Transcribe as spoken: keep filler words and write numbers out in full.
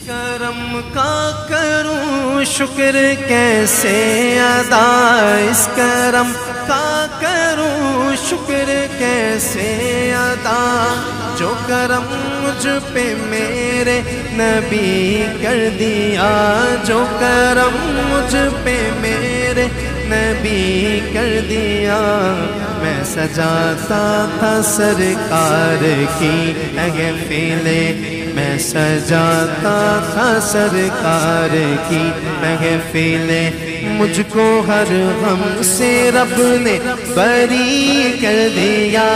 करम का करूं शुक्र कैसे अदा, इस करम का करूं शुक्र कैसे अदा, जो करम मुझ पे मेरे नबी कर दिया, जो करम मुझ पे मेरे नबी कर दिया। मैं सजाता था सरकार की महफिले, मैं सजाता था सरकार की महफिले, मुझको हर गम से रब ने बरी कर दिया।